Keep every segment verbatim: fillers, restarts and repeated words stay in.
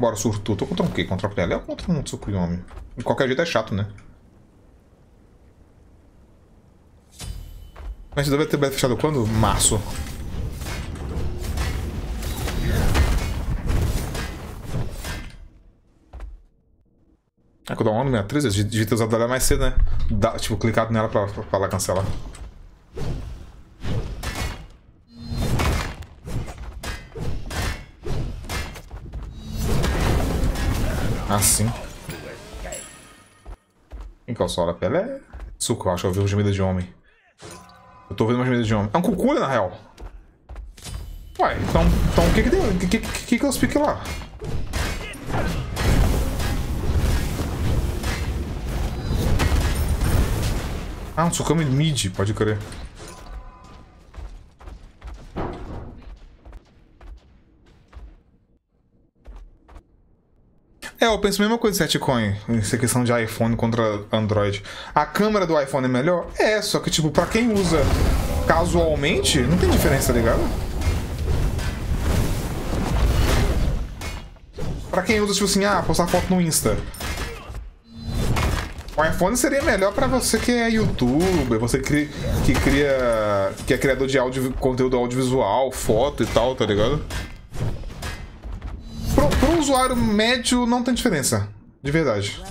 Bora, surtou. Tô contra um quê? Contra a Pelé ou contra um Tsukuyomi? De qualquer jeito é chato, né? Mas deve ter fechado quando? Março. É que eu dou uma no sessenta e três, eu devia ter usado ela mais cedo, né? Dá, tipo, clicado nela pra, pra, pra lá cancelar. Assim. Quem que é o Sora? Pelé? Suco, eu acho que eu vi o gemido de homem. Eu tô vendo uma gemido de homem. É um cucu, na real. Ué, então, então o que que deu? O que que, que que eu expliquei lá? Ah, um Tsukami mid, pode crer. É, eu penso a mesma coisa de Setcoin, essa questão de iPhone contra Android. A câmera do iPhone é melhor? É, só que tipo, pra quem usa casualmente, não tem diferença, tá ligado? Pra quem usa, tipo assim, ah, postar foto no Insta. O iPhone seria melhor pra você que é youtuber, você que, que cria. que é criador de audio, conteúdo audiovisual, foto e tal, tá ligado? Pro, pro usuário médio não tem diferença, de verdade.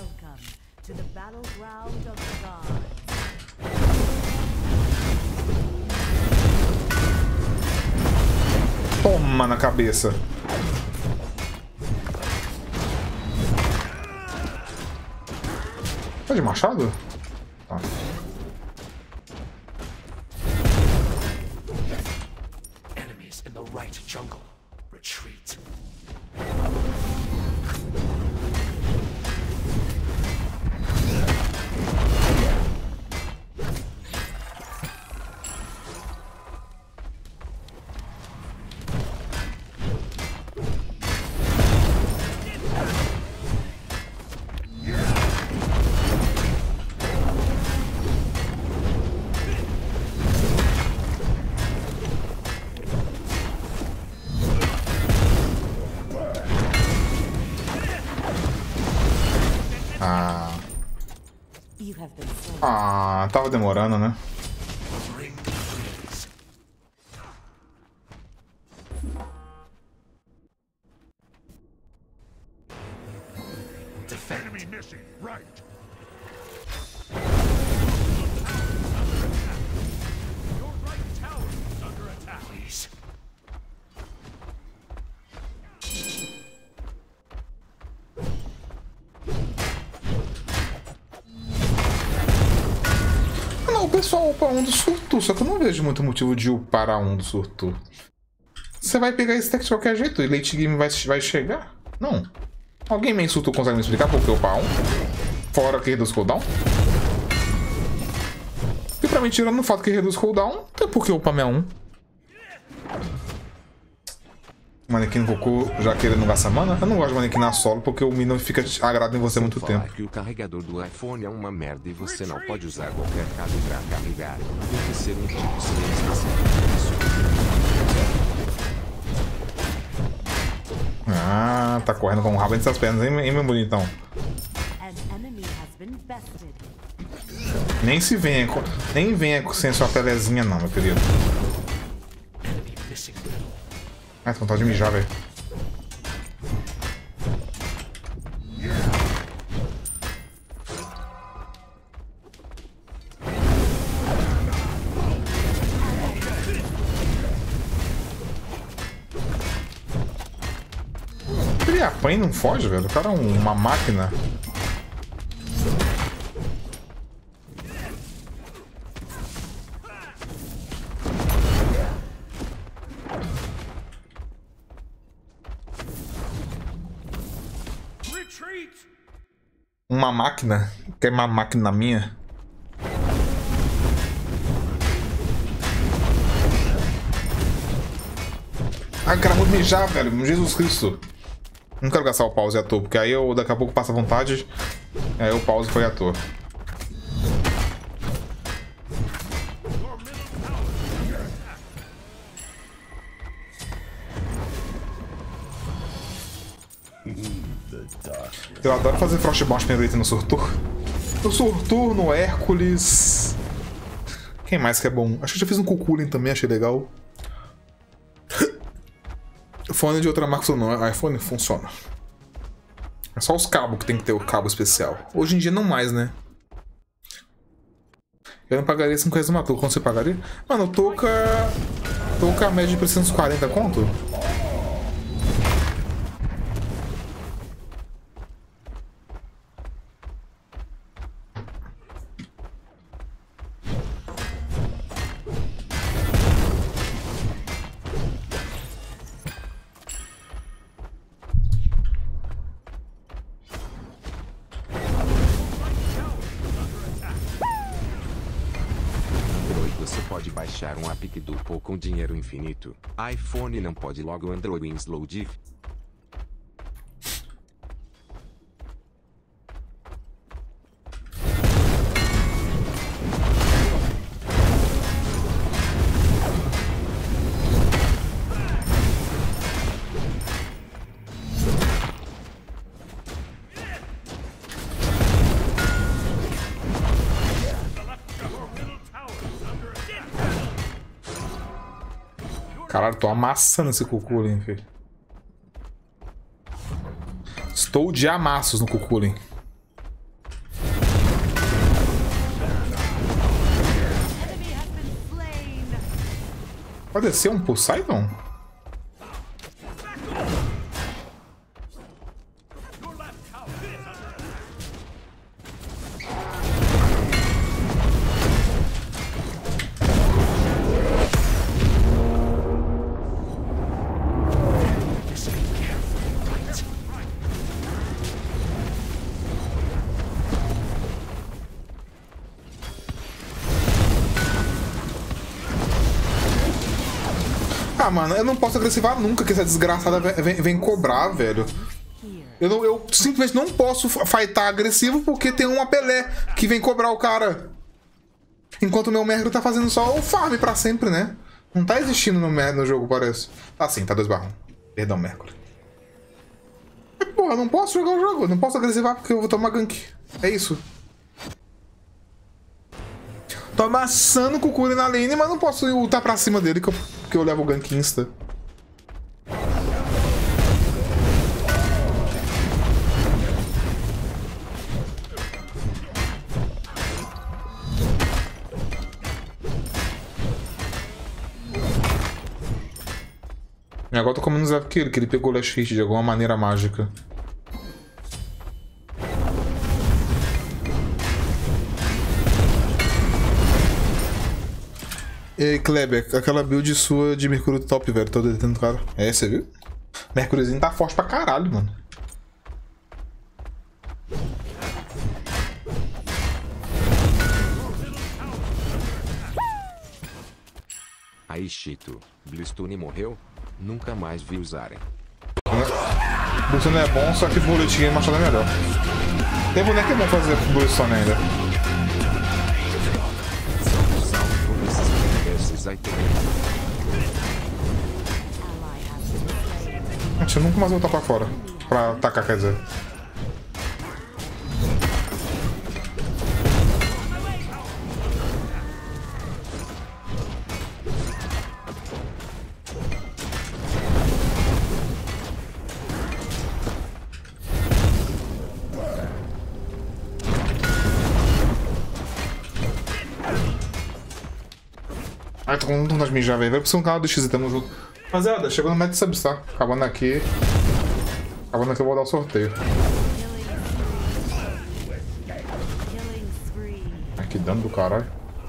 Toma na cabeça. Tá de machado? Tá. Enemies in the right jungle. Retreat. Ah. Ah, tava demorando, né? O pessoal upa um do surto, só que eu não vejo muito motivo de upar a um do surto. Você vai pegar esse deck de qualquer jeito e late game vai, vai chegar? Não. Alguém me surto consegue me explicar por que upar um? Fora que reduz cooldown? E pra mim, tirando o fato que reduz cooldown, tem por que upar um? Manequim no Goku já querendo gastar mana? Eu não gosto de manequim na solo porque o Minion fica agrado em você há muito tempo. Que o carregador do iPhone é uma merda e você não pode usar qualquer cabo pra carregar. Tem que ser um tipo específico. Ah, tá correndo com o rabo entre as pernas, hein, hein meu bonitão? Nem se venha, nem venha sem sua pelezinha não, meu querido. Ai, tô com vontade de mijar, velho. Ele apanha e não foge, velho. O cara é um, uma máquina. Uma máquina? Quer uma máquina minha? Ai, cara, vou mijar, velho. Jesus Cristo. Não quero gastar o pause à toa, porque aí eu daqui a pouco passo a vontade. Aí o pause foi à toa. Eu adoro fazer Frostbound primeiro no Surtur. No Surtur, no Hércules. Quem mais que é bom? Acho que eu já fiz um Kukulin também, achei legal. Fone de outra marca não, iPhone funciona. É só os cabos que tem que ter o cabo especial. Hoje em dia não mais, né? Eu não pagaria cinco reais uma touca. Quanto você pagaria? Mano, touca... Touca a média de trezentos e quarenta conto? Você pode baixar um app do Pô com dinheiro infinito. iPhone não pode logo Android Slow Diff. Caralho, tô amassando esse Kukulin, filho. Estou de amassos no Kukulin. Pode descer um Poseidon? Ah, mano, eu não posso agressivar nunca que essa desgraçada vem, vem cobrar, velho. Eu, não, eu simplesmente não posso fightar agressivo porque tem uma Pelé que vem cobrar o cara. Enquanto o meu Mercury tá fazendo só o farm pra sempre, né? Não tá existindo no, no jogo, parece. Tá sim, tá dois barra um. Perdão, Mercury. Porra, eu não posso jogar o jogo. Eu não posso agressivar porque eu vou tomar gank. É isso. Tô amassando o Kukulin na lane, mas não posso ultar pra cima dele que eu, que eu levo o gank insta. E agora eu tô comendo o Zap Kill, que ele pegou o Last Hit de alguma maneira mágica. E aí, Kleber, aquela build sua de Mercúrio top, velho, tô detendo o cara. É, você viu? Mercúriozinho tá forte pra caralho, mano. Aí, Chito, Blistone morreu? Nunca mais vi usarem. Blistone é bom, só que Bullet Game Machado é melhor. Tem boneco que é bom fazer Blistone ainda. Gente, eu nunca mais vou voltar pra fora pra atacar, quer dizer. Ai, tô com muita vontade de mijar, velho. Vai pro seu canal do X e tamo junto. Rapaziada, chegou no método de subs, tá? Acabando aqui. Acabando aqui eu vou dar o sorteio. Ai, que dano do caralho.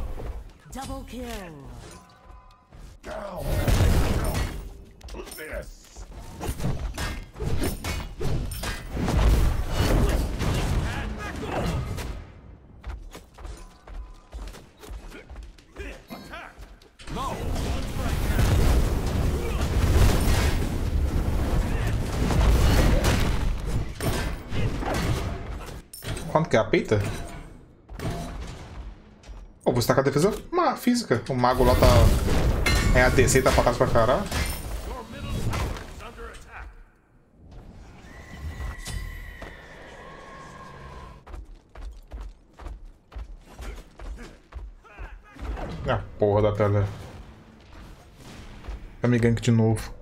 Quanto que é a peita? Pô, oh, você tá com a defesa uma física. O mago lá tá... É a D C e tá pra casa pra caralho. A porra da tela. Tá me gank de novo.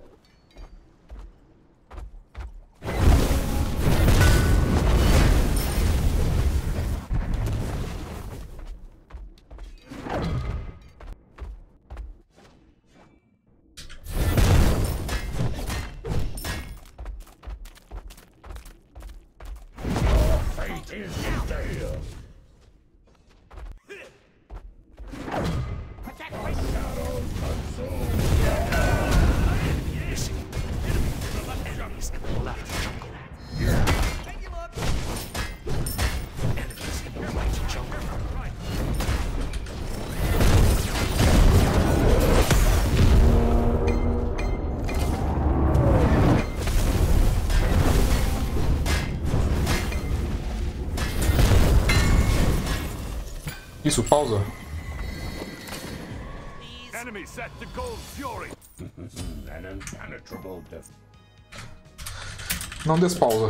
Isso, pausa. Não despausa.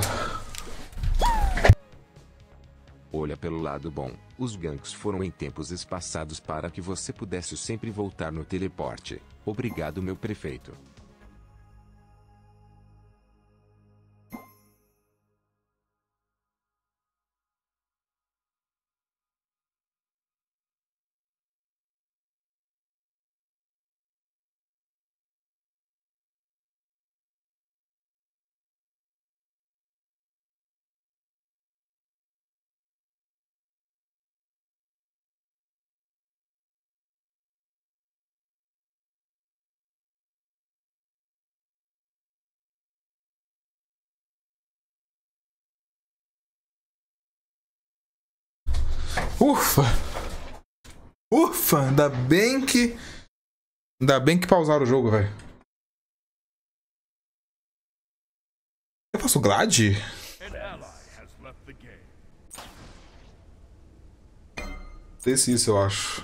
Olha pelo lado bom, os ganks foram em tempos espaçados para que você pudesse sempre voltar no teleporte. Obrigado, meu prefeito. Ufa! Ufa! Ainda bem que... Ainda bem que pausaram o jogo, velho. Eu faço Glad? Desse isso, eu acho.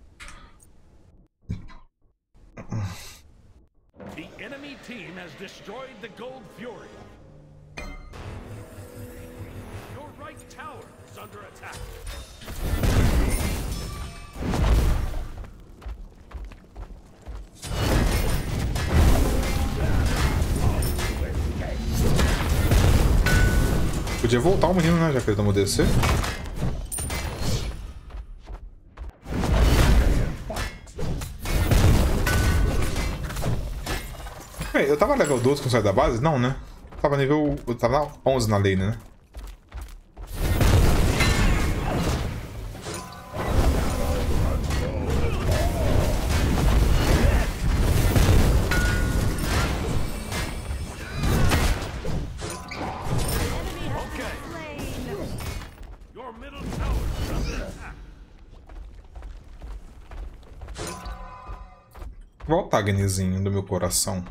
The enemy team has destroyed the Gold Fury. Your right tower is under attack. Podia voltar o menino, né? Já que ele tomou D C. Eu tava level doze quando saí da base? Não, né? Tava nível... Eu tava onze na lane, né? Volta, Agnezinho do meu coração.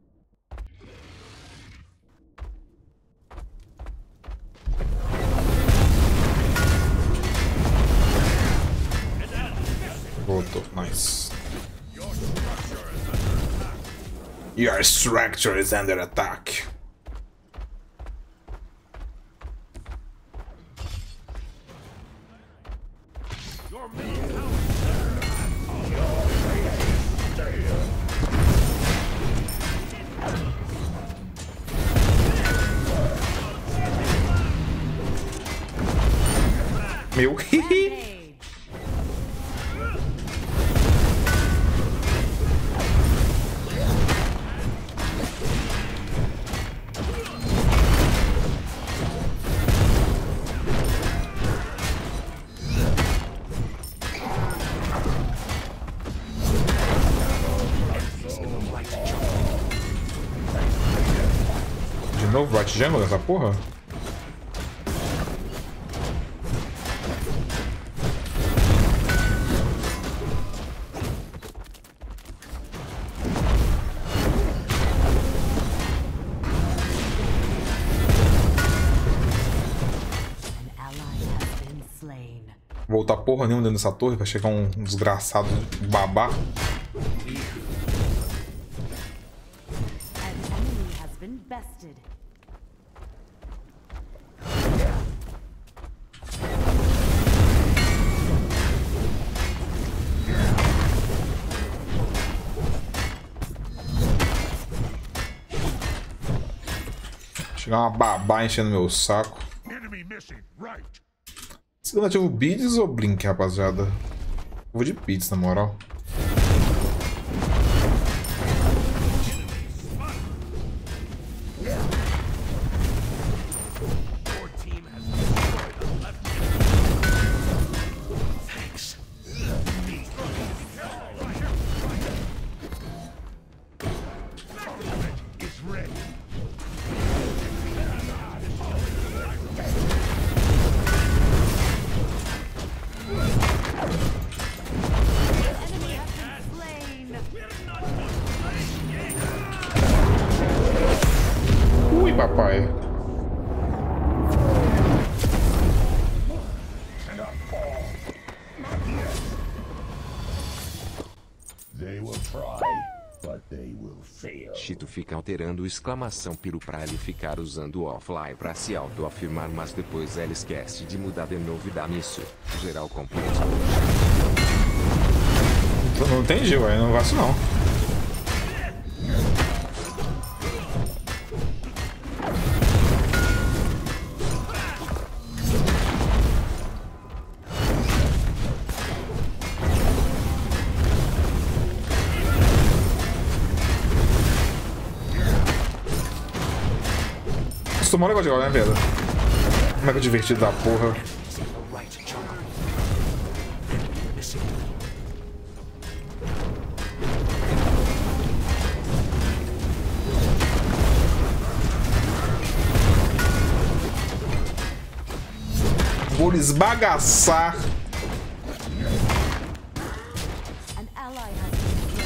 Voltou, nice. Your structure is under attack. Meu hihi. De novo Right Jungle nessa porra? Voltar porra nenhuma dentro dessa torre, vai chegar um desgraçado babá. Chegar uma babá enchendo meu saco. Enemy missing, right. Segundo ativo Beats ou Blink, rapaziada? Eu vou de Beats, na moral. Ui, papai. They will try, but they will fail. Chito fica alterando o exclamação piro pra ele ficar usando o offline pra se autoafirmar, mas depois ele esquece de mudar de novo e dá nisso. Geral completo. Não entendi, ué. Não faço não. Acostumou o negócio de igual, né, velho? Como é que é divertido da porra. Vou lhe esbagaçar. An ally has been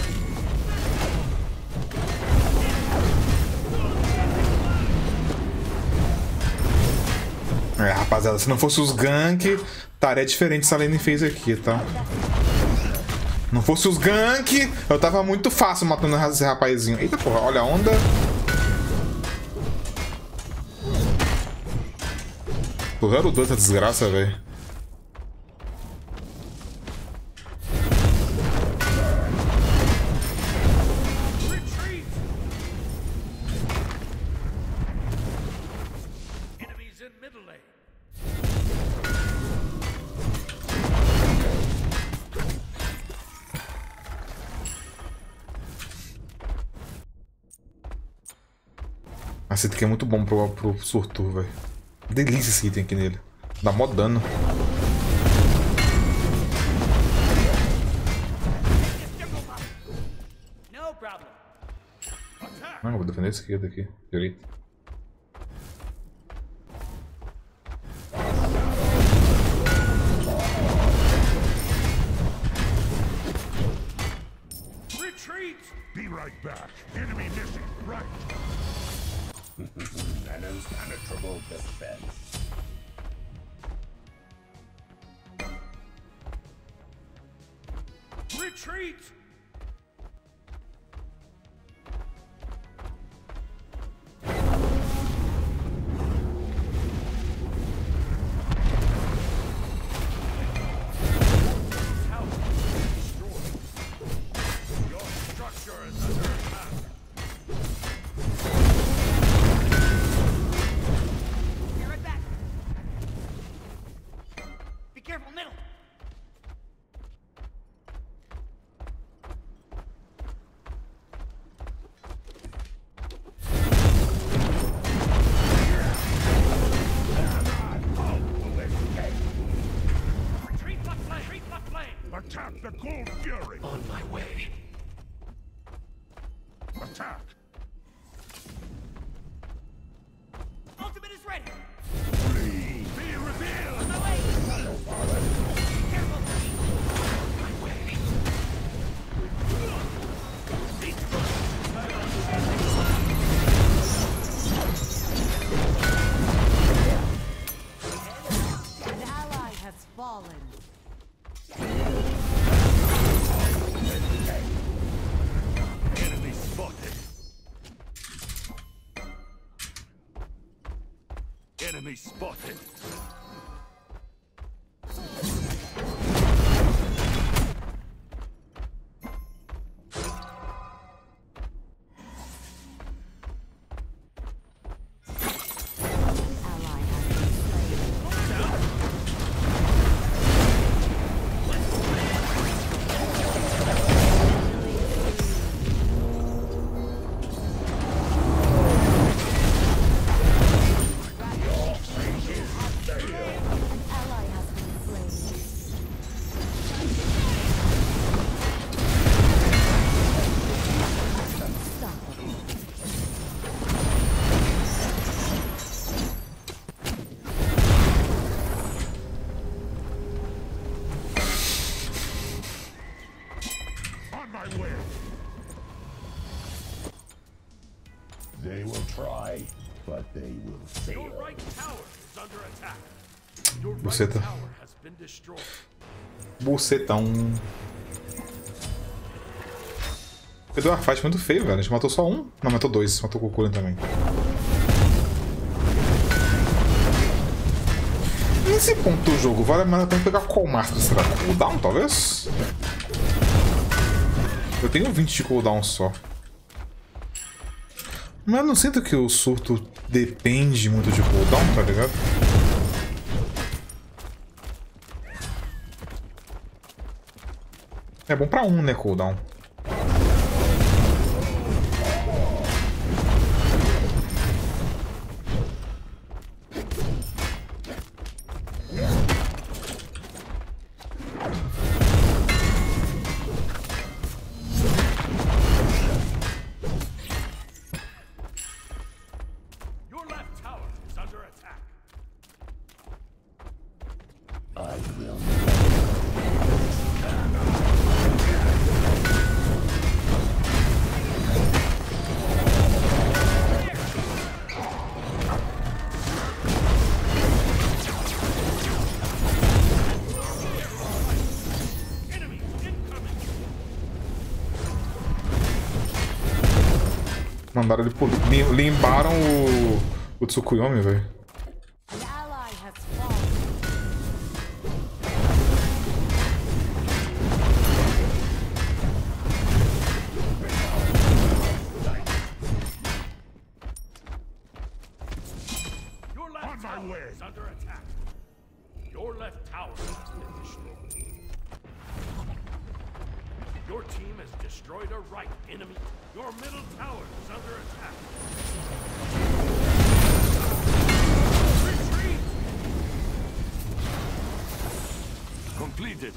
É, rapaziada, se não fosse os gank, estaria diferente essa lane fez aqui, tá? Não fosse os gank, eu tava muito fácil matando esse rapazinho. Eita porra, olha a onda. Tô zero dois essa desgraça, velho. Enemies in middle lane. Esse item aqui é muito bom pro, pro Surtur, velho. Delícia esse item aqui nele. Dá mó dano. Não, eu vou defender a esquerda aqui. Direita. Retreat! Be right back. Enemy missing, right. An impenetrable defense. Retreat! careful, middle. Attack the Cold Fury! On my way. Attack! Ultimate is ready. Please be revealed! On my way. Careful. My way. An ally has fallen. Enemy spotted! Enemy spotted! try, but they will fail. Your right tower is under attack. Your right Buceta. tower has been destroyed. Bucetão. Perdeu uma fight muito feio, velho. A gente matou só um. Não, matou dois. Matou o Kukulin também. Nesse ponto do jogo, vale mais a pena pegar qual master? Será? Cooldown, talvez? Eu tenho vinte de cooldown só. Mas eu não sinto que o surto depende muito de cooldown, tá ligado? É bom pra um, né, cooldown. Mandaram ele por... Limbaram o... o Tsukuyomi, velho. An ally has fallen. Your left tower is under attack. Your left tower has been destroyed. Your team has destroyed a right enemy. Your middle tower is under attack. Retreat! Completed.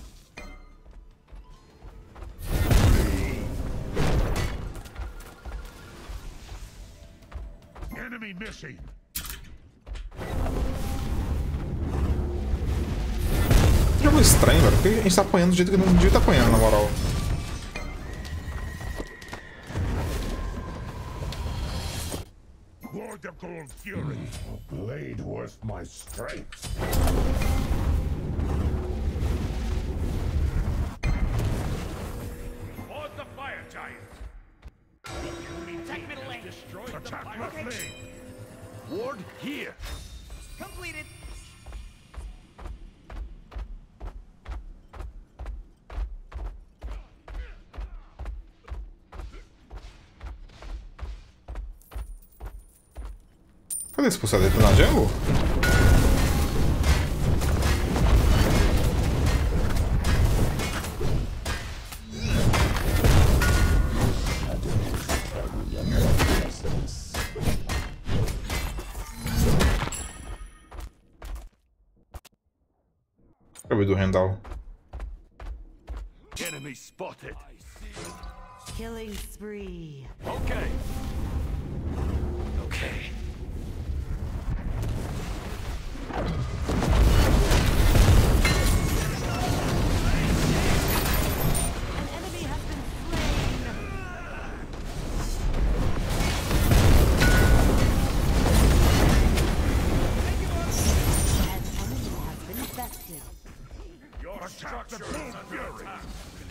Enemy missing. Que jogo estranho, velho. Por que a gente tá apanhando do jeito que não devia estar apanhando, na moral? Lord of Gold Fury. A blade worth my strength. Board the fire giant. Attack middle lane. Destroyed the Attack fire left giant. lane. Ward here. Completed. Cadê esse pulsador? Tá na jungle? Acabei do Rendal. Enemy spotted. Killing spree. Okay. Okay. An enemy has been slain. An enemy has been bested. Your Attack the structure Gold is under Fury. attack.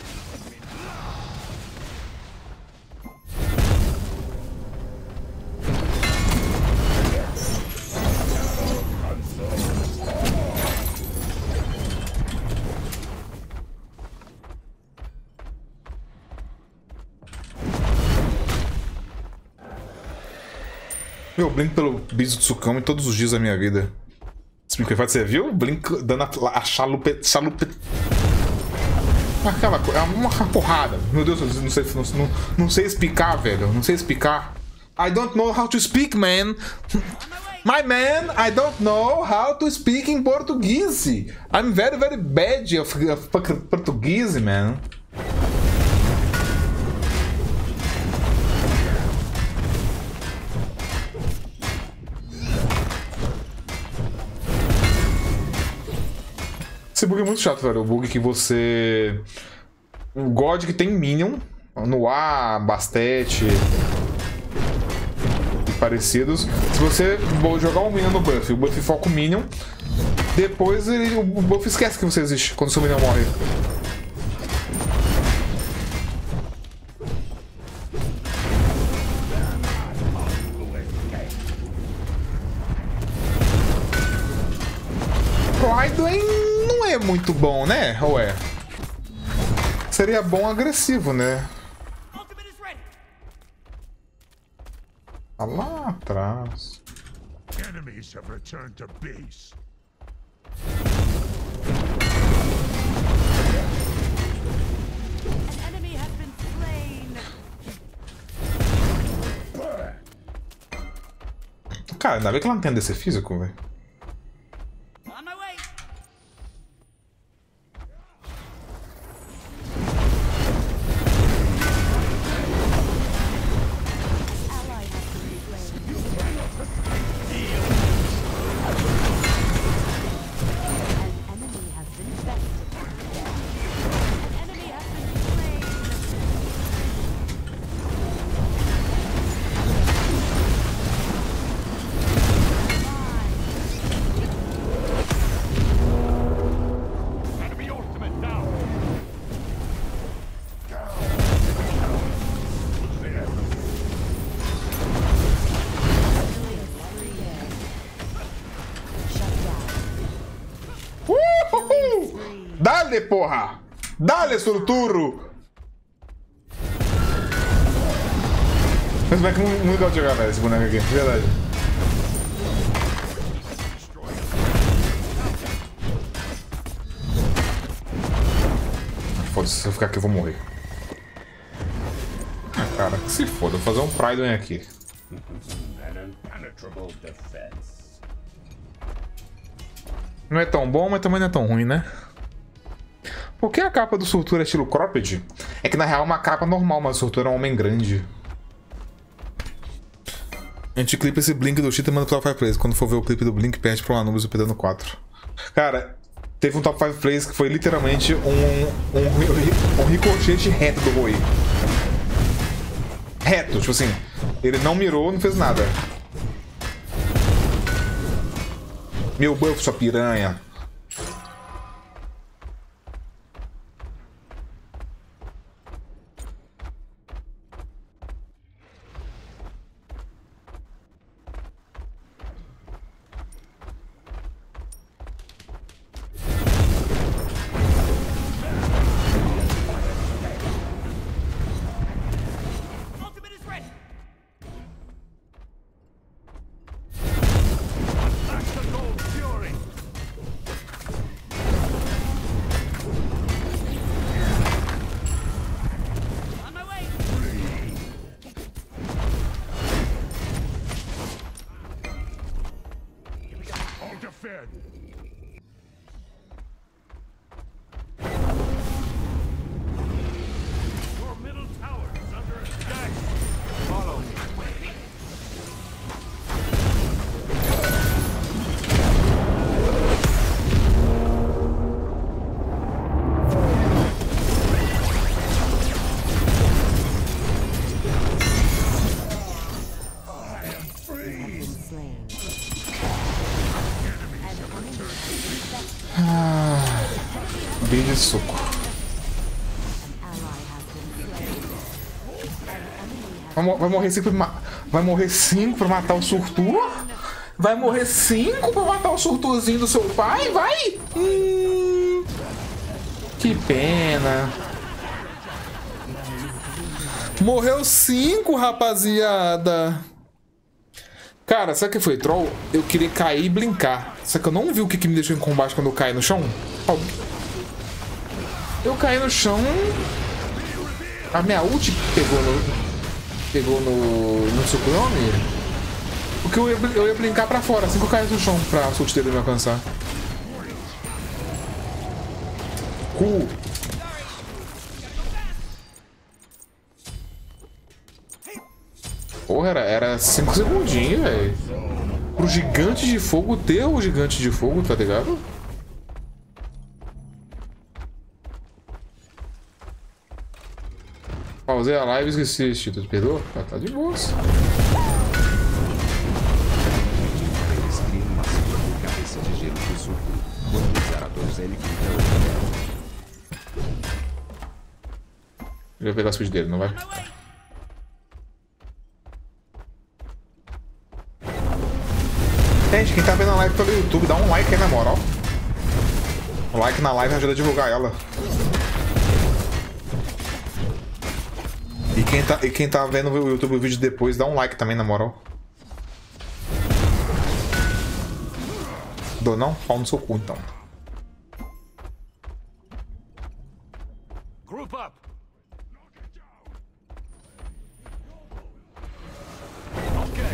Meu, Blink pelo Bizu Tsukami todos os dias da minha vida. Você viu? Blink dando a, a chalupe... chalupe... Aquela coisa, uma porrada. Meu Deus, eu não sei, não, não sei explicar, velho. Não sei explicar. I don't know how to speak, man. My man, I don't know how to speak in Portuguese. I'm very, very bad of, of Portuguese, man. Esse bug é muito chato, velho. O bug que você... O God que tem Minion no ar, Bastet... parecidos. Se você jogar um Minion no buff, o buff foca o Minion, depois ele, o buff esquece que você existe quando o seu Minion morre. Raiden não é muito bom, né? Ou é? Seria bom agressivo, né? Tá lá atrás. Enemies have returned to base. An enemy has been slain. Cara, ainda bem que ela não tem D C físico, velho. On my way. Ally has been slain. An enemy has been bested. An enemy has been slain. Enemy ultimate down. Uhul! Dale, porra! Dale, surturro! Mas é que muito legal de jogar, velho, esse boneco aqui, de verdade. Foda-se, se eu ficar aqui eu vou morrer. Ah, cara, que se foda, vou fazer um Pride aqui. An impenetrable defense. Não é tão bom, mas também não é tão ruim, né? Por que a capa do Surtura é estilo cropped? É que na real é uma capa normal, mas o Surtura é um homem grande. A gente clipa esse Blink do Cheetah e manda pro Top cinco Plays. Quando for ver o clipe do Blink, perde pro Anubis o pedano quatro. Cara, teve um Top cinco Plays que foi literalmente um, um, um ricochete reto do Rui. Reto, tipo assim. Ele não mirou, não fez nada. Meu buff, sua piranha. Ultimate is ready. Bem de soco. Vai, mo vai morrer cinco pra, vai morrer cinco pra matar o Surtur? Vai morrer cinco pra matar o Surturzinho do seu pai? Vai? Hum, que pena. Morreu cinco, rapaziada. Cara, sabe o que foi troll? Eu queria cair e brincar. Só que eu não vi o que, que me deixou em combate quando eu caí no chão. Eu caí no chão. A minha ult pegou no. Pegou no. no Sucrone. Porque eu ia, eu ia brincar pra fora, assim que eu caí no chão, pra a ult dele me alcançar. Cu. Porra, era, era cinco segundinhos, velho. Pro gigante de fogo ter o gigante de fogo, tá ligado? Pausei a live e esqueci esse título. Perdoa? Ah, tá de boa. todos ele grita. Ele vai pegar as coisas dele, não vai? Gente, quem tá vendo a live pelo YouTube, dá um like aí na moral. O like na live ajuda a divulgar ela. E quem tá, e quem tá vendo o YouTube o vídeo depois, dá um like também na moral. Dou não? Pau no seu cu então. Group up. Okay.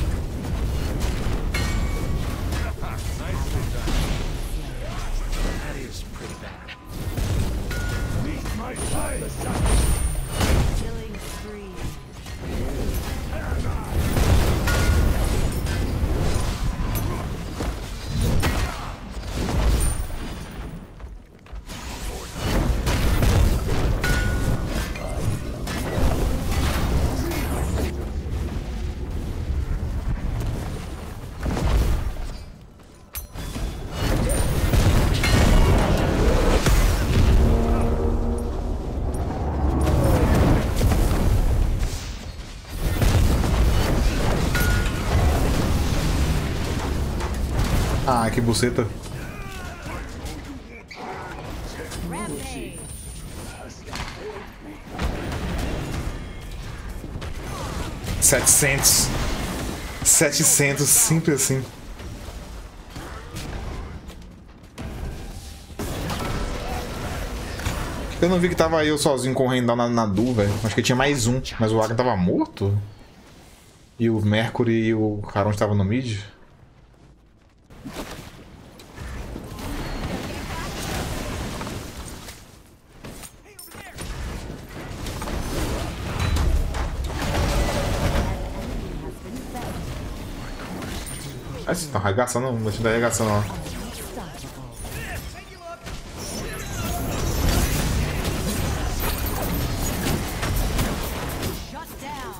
Nicely done. That is pretty bad. Meet my side. Killing spree. Ah, que buceta. Rampage. setecentos. setecentos, simples assim. Eu não vi que tava eu sozinho correndo lá na Nadu, velho. Acho que tinha mais um, mas o Agan tava morto. E o Mercury e o Caron estavam no mid. Ah, vocês estão arregaçando, não deixa de arregaçando lá. Shut down.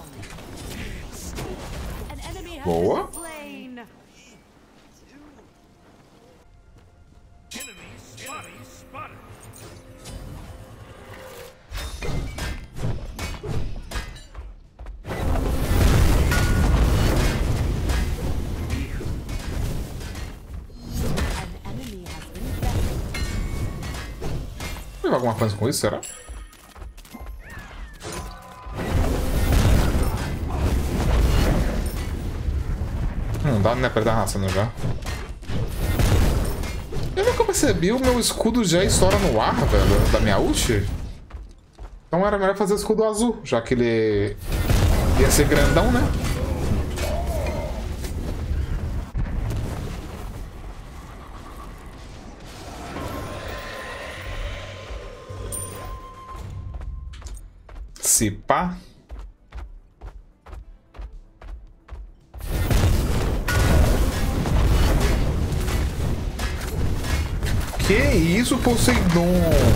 An enemy has Boa. been slain. Enemy spotted. Spotted. An enemy has been slain. Vou levar alguma coisa com isso, será? Não dá, né, pra dar raçando já. Eu nunca percebi, o meu escudo já estoura no ar, velho, da minha ult. Então era melhor fazer o escudo azul, já que ele ia ser grandão, né? Se pá. Que isso, Poseidon?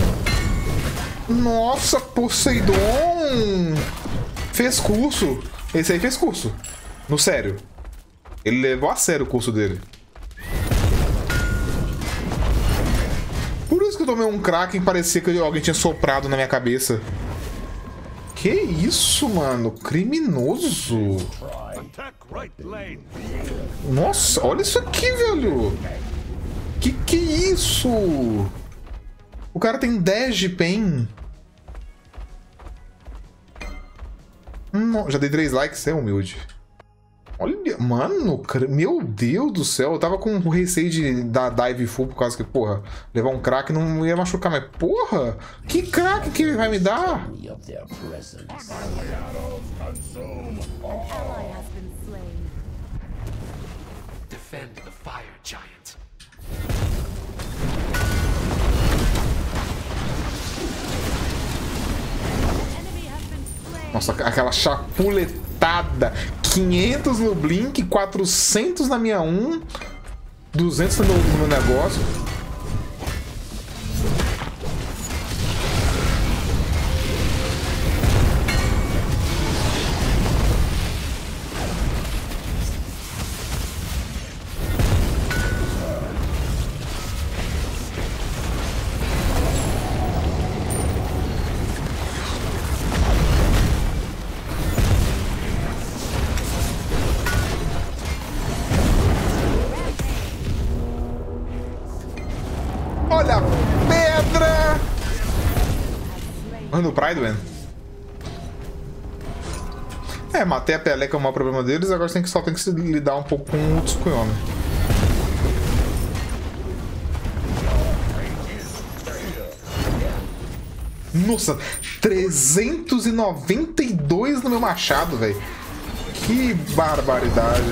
Nossa, Poseidon! Fez curso. Esse aí fez curso. No sério. Ele levou a sério o curso dele. Por isso que eu tomei um Kraken e parecia que alguém tinha soprado na minha cabeça. Que isso, mano? Criminoso. Attack right lane. Nossa, olha isso aqui, velho. Que que é isso? O cara tem dez de pen. Hum, já dei três likes, é humilde. Olha, mano, meu Deus do céu. Eu tava com receio de dar dive full por causa que, porra, levar um crack não ia machucar. Mas, porra, que crack que ele vai me dar? An ally has been slain. Defend the fire giant. Enemy has been slain. Nossa, aquela chapuletada. quinhentos no Blink, quatrocentos na minha um, duzentos no meu, no meu negócio. Olha a pedra! Mano, o Pride, É, matei a Pelé, que é o maior problema deles, agora tem que, só tem que se lidar um pouco com o Tsukuyomi. Nossa, trezentos e noventa e dois no meu machado, velho. Que barbaridade.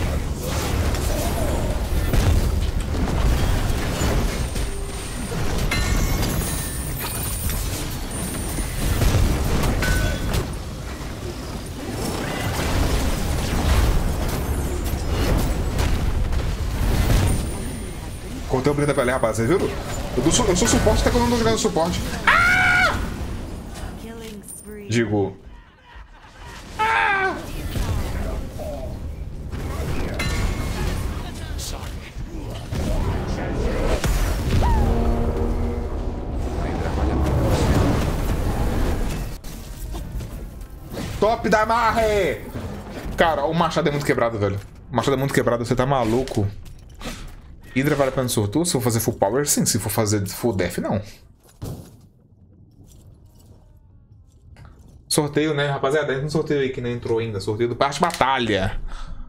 Cortei o brilho da pele, rapaz, vocês viram? Eu, dou, eu sou suporte, até quando eu não tô jogando suporte. Ah! Digo. Ah! Top da marre! Cara, o machado é muito quebrado, velho. O machado é muito quebrado, você tá maluco? Hydra vale a pena sortudo? Se for fazer full power, sim. Se for fazer full def, não. Sorteio, né, rapaziada? Entra no sorteio aí que não entrou ainda. Sorteio do Parte Batalha.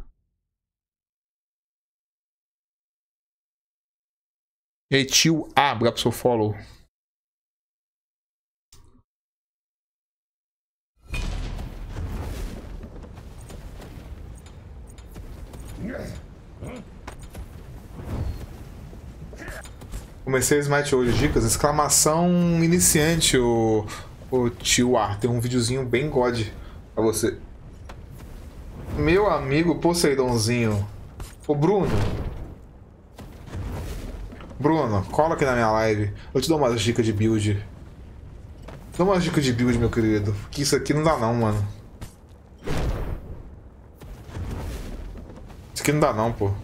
E aí, tio A, obrigado pro seu follow. Comecei o Smite hoje, dicas, exclamação iniciante, o, o tio A. Tem um videozinho bem god pra você. Meu amigo Poseidonzinho. Ô Bruno. Bruno, cola aqui na minha live. Eu te dou umas dicas de build. Dou umas dicas de build, meu querido. Que isso aqui não dá não, mano. Isso aqui não dá não, pô.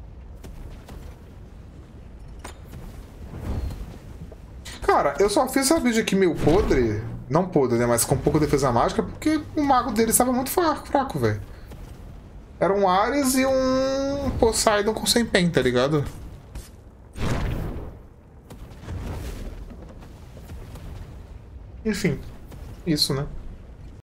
Cara, eu só fiz essa build aqui meio podre. Não podre, né? Mas com pouca defesa mágica, porque o mago dele estava muito fraco, fraco, velho. Era um Ares e um Poseidon com cem pen, tá ligado? Enfim, isso, né?